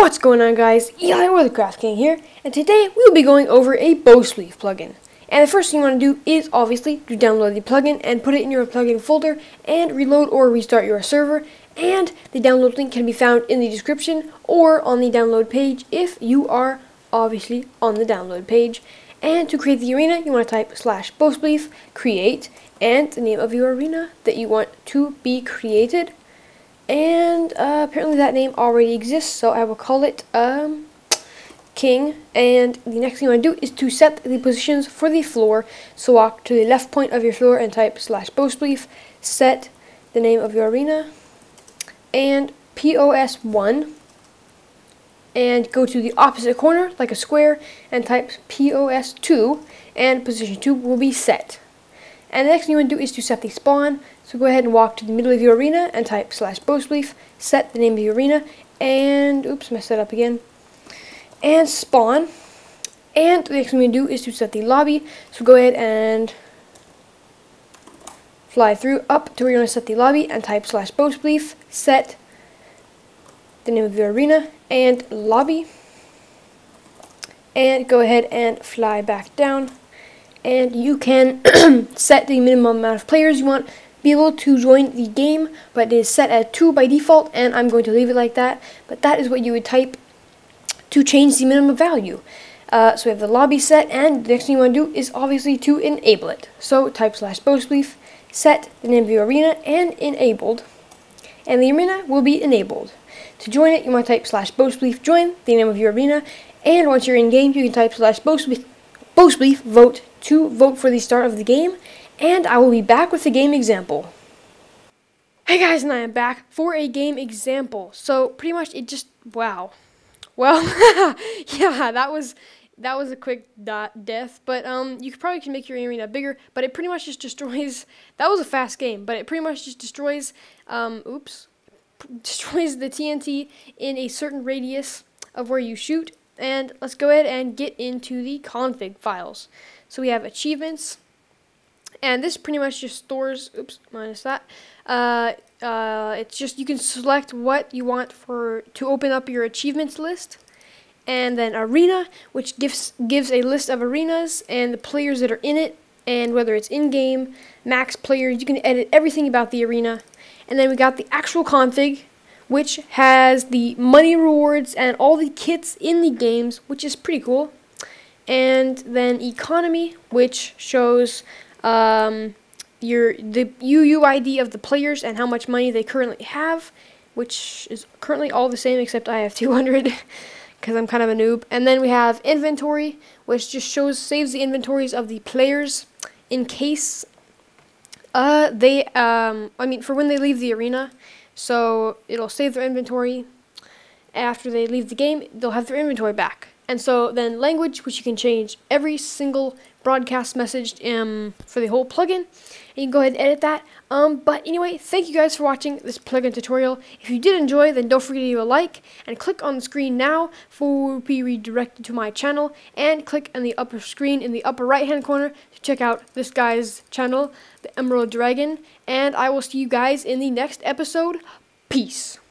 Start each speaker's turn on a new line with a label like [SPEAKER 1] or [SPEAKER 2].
[SPEAKER 1] What's going on, guys? Eli or the Craft King here, and today we will be going over a Bowspleef plugin. And the first thing you want to do is obviously to download the plugin and put it in your plugin folder and reload or restart your server. And the download link can be found in the description or on the download page if you are obviously on the download page. And to create the arena, you want to type /Bowspleef create and the name of your arena that you want to be created. And apparently that name already exists, so I will call it King. And the next thing you want to do is to set the positions for the floor. So walk to the left point of your floor and type /Bowspleef, set the name of your arena, and POS1, and go to the opposite corner like a square and type POS2, and position 2 will be set. And the next thing you want to do is to set the spawn. So go ahead and walk to the middle of your arena and type /Bowspleef, set the name of your arena, and oops, messed that up again, and spawn. And the next thing we do is to set the lobby. So go ahead and fly through up to where you want to set the lobby and type /Bowspleef, set the name of your arena and lobby. And go ahead and fly back down. And you can set the minimum amount of players you want be able to join the game, but it is set at 2 by default, and I'm going to leave it like that. But that is what you would type to change the minimum value. So we have the lobby set, and the next thing you want to do is obviously to enable it. So type /Bowspleef, set the name of your arena and enabled, and the arena will be enabled. To join it, you want to type /Bowspleef join the name of your arena, and once you're in game, you can type /Bowspleef vote to vote for the start of the game. And I will be back with a game example. Hey guys, and I am back for a game example. So pretty much it just, wow. Well, yeah, that was a quick death, but you probably can make your arena bigger, but it pretty much just destroys, that was a fast game, but it pretty much just destroys, destroys the TNT in a certain radius of where you shoot. And let's go ahead and get into the config files. So we have achievements. And this pretty much just stores, oops, minus that. It's just, you can select what you want to open up your achievements list. And then arena, which gives a list of arenas and the players that are in it, and whether it's in-game, max players, you can edit everything about the arena. And then we got the actual config, which has the money rewards and all the kits in the games, which is pretty cool. And then economy, which shows the UUID of the players and how much money they currently have, which is currently all the same except I have 200 because I'm kind of a noob. And then we have inventory, which just saves the inventories of the players in case for when they leave the arena. So it'll save their inventory. After they leave the game, they'll have their inventory back. And so then language, which you can change every single broadcast message for the whole plugin. And you can go ahead and edit that. But anyway, thank you guys for watching this plugin tutorial. If you did enjoy, then don't forget to leave a like. And click on the screen now to be redirected to my channel. And click on the upper screen in the upper right hand corner to check out this guy's channel, the Emerald Dragon. And I will see you guys in the next episode. Peace.